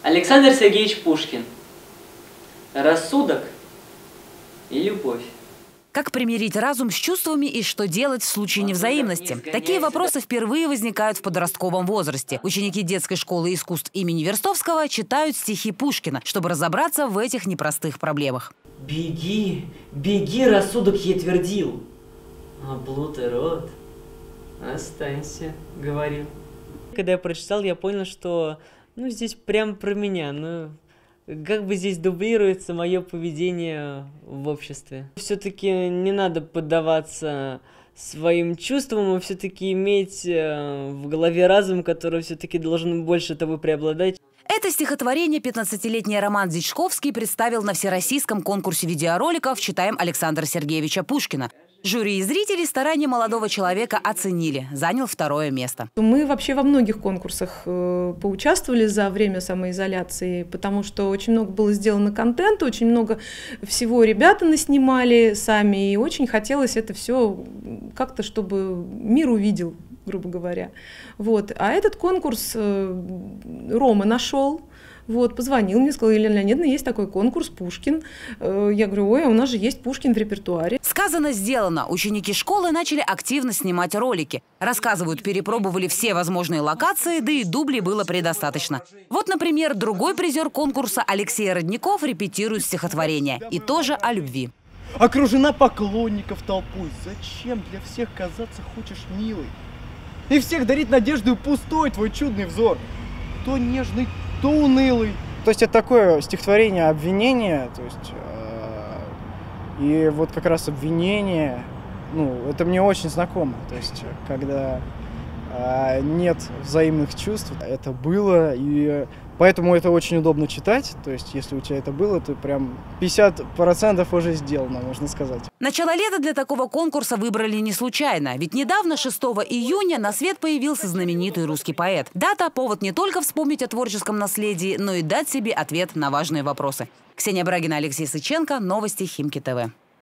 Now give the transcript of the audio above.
Александр Сергеевич Пушкин. Рассудок и любовь. Как примирить разум с чувствами и что делать в случае невзаимности? Такие вопросы впервые возникают в подростковом возрасте. Ученики детской школы искусств имени Верстовского читают стихи Пушкина, чтобы разобраться в этих непростых проблемах. Беги, беги, рассудок ей твердил, а блуд и рот останься, говорил. Когда я прочитал, я понял, что здесь прям про меня, как бы здесь дублируется мое поведение в обществе. Все-таки не надо поддаваться своим чувствам, а все-таки иметь в голове разум, который все-таки должен больше тобой преобладать. Это стихотворение 15-летний Роман Дичковский представил на всероссийском конкурсе видеороликов «Читаем Александра Сергеевича Пушкина». Жюри и зрители старания молодого человека оценили. Занял 2-е место. Мы вообще во многих конкурсах поучаствовали за время самоизоляции, потому что очень много было сделано контента, очень много всего ребята наснимали сами, и очень хотелось это все как-то, чтобы мир увидел, грубо говоря. Вот. А этот конкурс Рома нашел. Вот, позвонил мне, сказал: Елена Леонидовна, есть такой конкурс Пушкин. Я говорю: ой, а у нас же есть Пушкин в репертуаре. Сказано, сделано. Ученики школы начали активно снимать ролики. Рассказывают, перепробовали все возможные локации, да и дублей было предостаточно. Вот, например, другой призер конкурса Алексей Родников репетирует стихотворение. И тоже о любви. Окружена поклонников толпой. Зачем для всех казаться хочешь милой? И всех дарить надежду и пустой твой чудный взор. То нежный, то унылый. То есть это такое стихотворение обвинения, то есть и вот как раз обвинение, это мне очень знакомо. То есть когда нет взаимных чувств, это было, и поэтому это очень удобно читать. То есть если у тебя это было, то прям 50% уже сделано, можно сказать. Начало лета для такого конкурса выбрали не случайно. Ведь недавно, 6 июня, на свет появился знаменитый русский поэт. Дата – повод не только вспомнить о творческом наследии, но и дать себе ответ на важные вопросы. Ксения Брагина, Алексей Сыченко. Новости Химки ТВ.